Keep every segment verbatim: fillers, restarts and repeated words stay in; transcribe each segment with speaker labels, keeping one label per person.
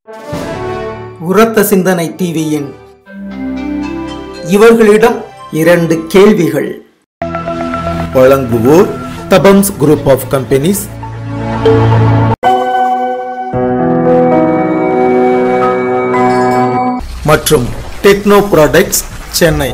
Speaker 1: உரத்த சிந்தனை டிவியின் இவர்களிடம் இரண்டு கேள்விகள். வழங்குவோர் தபம்ஸ் குரூப் ஆஃப் கம்பெனிஸ், மற்றும் டெக்னோ ப்ராடக்ட்ஸ் சென்னை.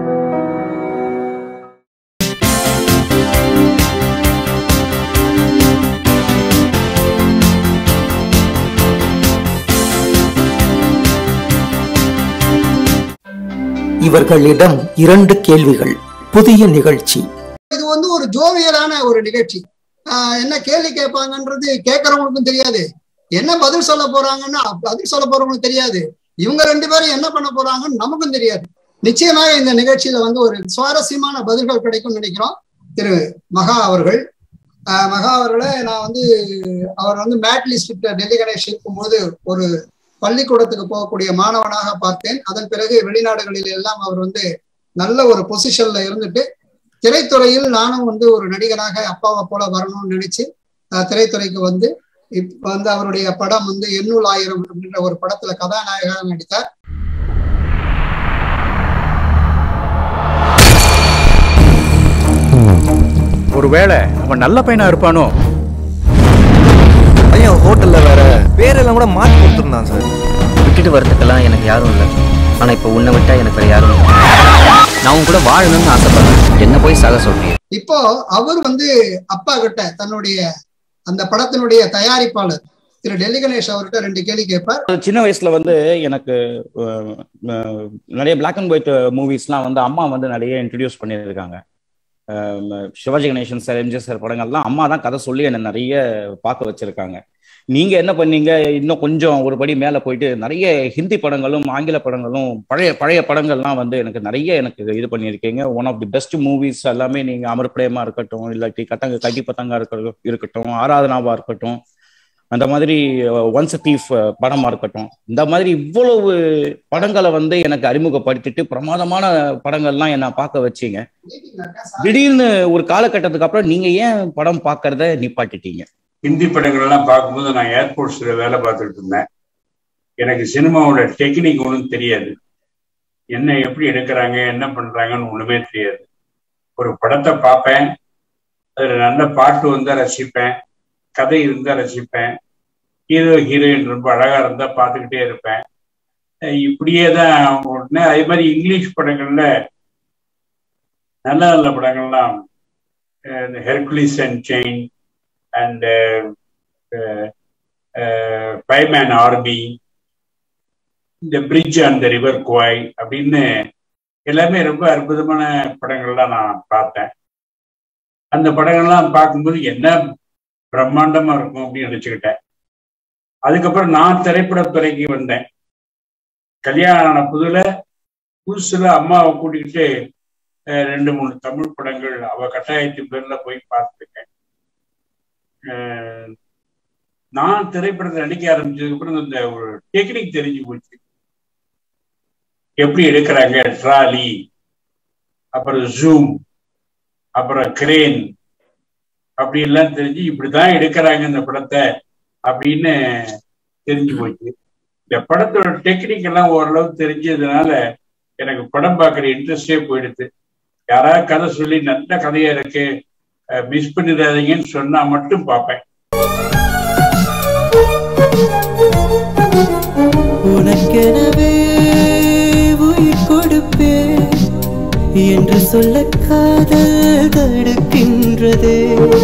Speaker 1: இவர்களிடம் இரண்டு கேள்விகள். புதிய நிகழ்ச்சி.
Speaker 2: இது வந்து ஒரு ஜோவியலான ஒரு நிகழ்ச்சி. என்ன கேள்வி கேட்பாங்கன்றது கேட்கறவங்களுக்கும் தெரியாது, என்ன பதில் சொல்ல போறாங்கன்னா பதில் சொல்ல போறவங்களுக்கும் தெரியாது, இவங்க ரெண்டு பேரும் என்ன பண்ண போறாங்கன்னு நமக்கும் தெரியாது. நிச்சயமாக இந்த நிகழ்ச்சியில வந்து ஒரு சுவாரஸ்யமான பதில்கள் கிடைக்கும் நினைக்கிறோம். திரு மகா அவர்கள் மகா அவர்களை நான் வந்து அவர் வந்து மேட் லிஸ்ட் டெல்லி கணேஷ் இருக்கும்போது ஒரு பள்ளிக்கூடத்துக்கு போகக்கூடிய மாணவனாக பார்த்தேன். அதன் பிறகு வெளிநாடுகளில் எல்லாம் அவர் வந்து நல்ல ஒரு பொசிஷன்ல இருந்துட்டு திரைத்துறையில் நானும் வந்து ஒரு நடிகனாக அப்பாவை போல வரணும்னு நினைச்சு திரைத்துறைக்கு வந்து இப்ப வந்து அவருடைய படம் வந்து எண்ணூல் ஆயிரம் அப்படின்ற ஒரு படத்துல கதாநாயகனாக நடித்தார்.
Speaker 3: ஒருவேளை அவன் நல்ல பையனா இருப்பானோ?
Speaker 4: பையன் ஹோட்டல்ல வேற பேரெல்லாம் கூட மாற்றி கொடுத்துருந்தான் சார்.
Speaker 5: விட்டுட்டு வரதுக்கெல்லாம் எனக்கு யாரும் இல்லை. ஆனா இப்ப உன்னை விட்டா எனக்கு வேற யாரும் இல்லை. நான் உன் கூட வாழணும்னு ஆசைப்படுறேன். என்ன போய் சாக சொல்றேன்.
Speaker 2: இப்போ அவர் வந்து அப்பா கிட்ட தன்னுடைய அந்த படத்தினுடைய தயாரிப்பாளர் திரு டெல்லி கணேஷ் அவர்கிட்ட ரெண்டு கேள்வி கேட்பார்.
Speaker 3: சின்ன வயசுல வந்து எனக்கு நிறைய பிளாக் அண்ட் ஒயிட் மூவிஸ்லாம் வந்து அம்மா வந்து நிறைய இன்ட்ரடியூஸ் பண்ணியிருக்காங்க. சிவாஜி கணேசன் சார், எம்ஜிஆர் சார் படங்கள்லாம் அம்மா தான் கதை சொல்லி என்னை நிறைய பார்க்க வச்சிருக்காங்க. நீங்க என்ன பண்ணீங்க, இன்னும் கொஞ்சம் ஒரு படி மேல போயிட்டு நிறைய ஹிந்தி படங்களும் ஆங்கில படங்களும் பழைய பழைய படங்கள்லாம் வந்து எனக்கு நிறைய எனக்கு இது பண்ணியிருக்கீங்க. One of the best movies எல்லாமே நீங்க அமர் பிரேமா இருக்கட்டும், இல்லாட்டி கட்டங்க கட்டி பத்தங்கா இருக்க இருக்கட்டும் ஆராதனாவா இருக்கட்டும், அந்த மாதிரி ஒன்ஸ் தீஃப் படமா இருக்கட்டும், இந்த மாதிரி இவ்வளவு படங்களை வந்து எனக்கு அறிமுகப்படுத்திட்டு பிரமாதமான படங்கள்லாம் என்ன பார்க்க வச்சீங்க. திடீர்னு ஒரு காலகட்டத்துக்கு அப்புறம் நீங்க ஏன் படம் பார்க்கறத நிப்பாட்டிட்டீங்க?
Speaker 6: ஹிந்தி படங்கள் எல்லாம் பார்க்கும்போது நான் ஏர்போர்ட்ஸ்ல வேலை பார்த்துட்டு இருந்தேன். எனக்கு சினிமாவோட டெக்னிக் ஒன்றும் தெரியாது, என்ன எப்படி எடுக்கிறாங்க என்ன பண்றாங்கன்னு ஒண்ணுமே தெரியாது. ஒரு படத்தை பார்ப்பேன், அதுல நல்ல பாட்டு வந்தா ரசிப்பேன், கதை இருந்தா ரசிப்பேன், ஹீரோ ஹீரோயின் ரொம்ப அழகா இருந்தா பார்த்துக்கிட்டே இருப்பேன். இப்படியே தான் உடனே அதே மாதிரி இங்கிலீஷ் படங்கள்ல நல்ல நல்ல படங்கள்லாம் Hercules unchained and five man army, இந்த பிரிட்ஜ் அண்ட் ரிவர் குவாய் அப்படின்னு எல்லாமே ரொம்ப அற்புதமான படங்கள்லாம் நான் பார்த்தேன். அந்த படங்கள்லாம் பார்க்கும்போது என்ன பிரம்மாண்டமா இருக்கும் அப்படின்னு நினைச்சுக்கிட்டேன். அதுக்கப்புறம் நான் திரைப்படத்துறைக்கு வந்தேன். கல்யாணம் ஆன புதுல புதுசுல அம்மாவை கூட்டிக்கிட்டு ரெண்டு மூணு தமிழ் படங்கள் அவ கட்டாயத்தின் பேர்ல போய் பார்த்துருக்கேன். நான் திரைப்படத்தை நடிக்க ஆரம்பிச்சதுக்கு அப்புறம் இந்த ஒரு டெக்னிக் தெரிஞ்சு போச்சு, எப்படி எடுக்கிறாங்க, ட்ராலி, அப்புறம் ஜூம், அப்புறம் கிரேன், அப்படி எல்லாம் தெரிஞ்சு இப்படிதான் எடுக்கிறாங்க இந்த படத்தை அப்படின்னு தெரிஞ்சு போச்சு. இந்த படத்தோட டெக்னிக் எல்லாம் ஓரளவு தெரிஞ்சதுனால எனக்கு படம் பார்க்குற இன்ட்ரெஸ்டே போயிடுது. யாராவது கதை சொல்லி நல்ல கதையா இருக்கு மிஸ் பண்ணிடாதீங்கன்னு சொன்னா மட்டும் பார்ப்பேன்.
Speaker 7: உனக்கெனவே உயிர் கொடுப்பேன் என்று சொல்ல காதல் தடுக்கின்றதே,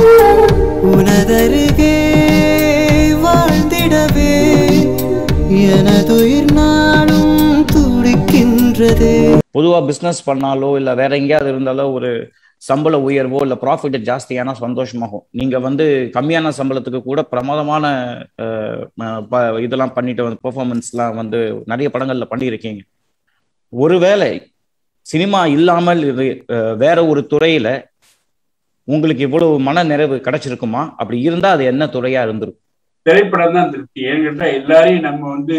Speaker 7: உனதருகே வாழ்ந்திடவே எனதுயிர் நாளும் துடிக்கின்றதே.
Speaker 3: பொதுவா பிசினஸ் பண்ணாலோ இல்ல வேற எங்கேயாவது இருந்தாலோ ஒரு சம்பள உயர்வோ இல்ல ப்ராஃபிட் ஜாஸ்தியான சந்தோஷமாகும். நீங்க வந்து கம்மியான சம்பளத்துக்கு கூட பிரமாதமான இதெல்லாம் பண்ணிட்டு வந்து பெர்ஃபார்மன்ஸ்லாம் வந்து நிறைய படங்கள்ல பண்ணியிருக்கீங்க. ஒருவேளை சினிமா இல்லாமல் இது வேற ஒரு துறையில உங்களுக்கு இவ்வளவு மன நிறைவு கிடைச்சிருக்குமா? அப்படி இருந்தா அது என்ன துறையா இருந்திருக்கும்?
Speaker 6: திரைப்படம் தான் திருப்தி. ஏன்னு எல்லாரையும் நம்ம வந்து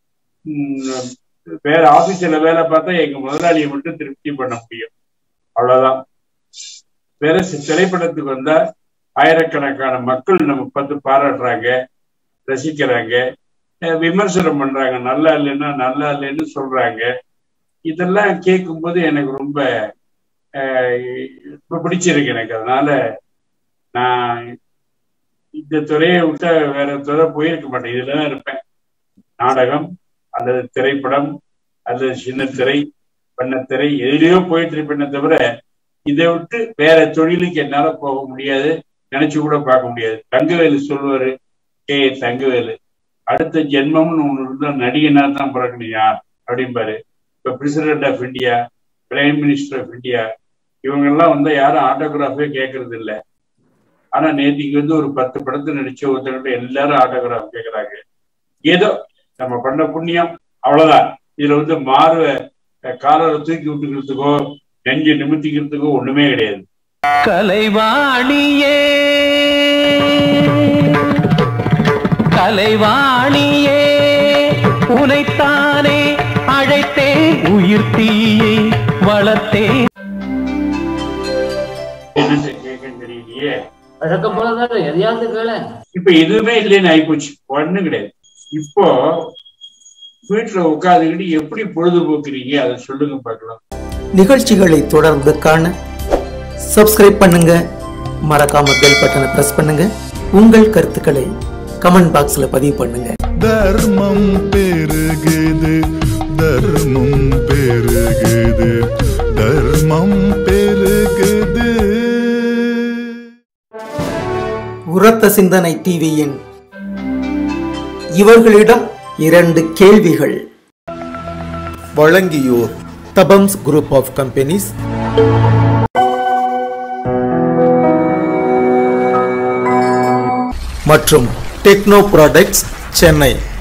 Speaker 6: வேற ஆபீஸ்ல வேலை பார்த்தா எங்க முதலாளியை மட்டும் திருப்தி பண்ண முடியும், அவ்வளவுதான். வேற திரைப்படத்துக்கு வந்தா ஆயிரக்கணக்கான மக்கள் நம்ம பார்த்து பாராட்டுறாங்க, ரசிக்கிறாங்க. விமர்சனம் பண்றாங்க, நல்லா இல்லைன்னா நல்லா இல்லைன்னு சொல்றாங்க. இதெல்லாம் கேட்கும்போது எனக்கு ரொம்ப ரொம்ப பிடிச்சிருக்கு எனக்கு. அதனால நான் இந்த துறையை விட்ட வேற துறை போயிருக்க மாட்டேன், இதுலதான் இருப்பேன். நாடகம் அல்லது திரைப்படம் அல்லது சின்ன திரை பண்ணத்திரை எதுலையோ போயிட்டு இருப்பேனே தவிர இதை விட்டு வேற தொழிலுக்கு என்னால போக முடியாது, நினைச்சு கூட பார்க்க முடியாது. தங்கவேலு சொல்லுவாரு, கே தங்கவேலு, அடுத்த ஜென்மம்னு ஒண்ணு இருந்தா நடிகனா தான் பிறக்கணியா அப்படிம்பாரு. இப்ப president of India, prime minister of India, இவங்கெல்லாம் வந்து யாரும் ஆட்டோகிராஃபே கேட்கறது இல்லை. ஆனா நேற்றுக்கு வந்து ஒரு பத்து படத்தை நடிச்ச ஒருத்தவங்க எல்லாரும் ஆட்டோகிராஃப் கேட்கறாங்க. ஏதோ நம்ம பண்ண புண்ணியம், அவ்வளவுதான். இதுல வந்து மாறுவ காலரை தூக்கி விட்டுக்கிறதுக்கோ நெஞ்சு நிமித்திக்கிறதுக்கோ ஒண்ணுமே கிடையாது.
Speaker 7: கலைவாணியே கலைவாணியே உனைத்தானே அழைத்தே உயிர் தீயை வளர்த்தே.
Speaker 6: என்ன கேட்க தெரியலையே,
Speaker 8: வழக்கம் போலதான் எதையாவது கேள.
Speaker 6: இப்ப எதுவுமே இல்லைன்னு ஆயிப்போச்சு, ஒண்ணும் கிடையாது. இப்போ வீட்டுல உட்காந்துக்கிட்டு எப்படி பொழுதுபோக்குறீங்க அதை சொல்லுங்க பார்க்கலாம்.
Speaker 1: நிகழ்ச்சிகளை தொடர்ந்து காண சப்ஸ்கிரைப் பண்ணுங்க, மறக்காம பெல் பட்டனை பிரஸ் பண்ணுங்க. உங்கள் கருத்துக்களை கமெண்ட் பாக்ஸ்ல பதிவு பண்ணுங்க.
Speaker 9: தர்மம் பெருகுது, தர்மம் பெருகுது, தர்மம் பெருகுது.
Speaker 1: உரத்த சிந்தனை டிவியின் இவர்களிடம் இரண்டு கேள்விகள்.
Speaker 9: வழங்கியோர்
Speaker 1: தபம்ஸ் குரூப் ஆஃப் கம்பெனிஸ், மற்றும் டெக்னோ ப்ராடக்ட்ஸ் சென்னை.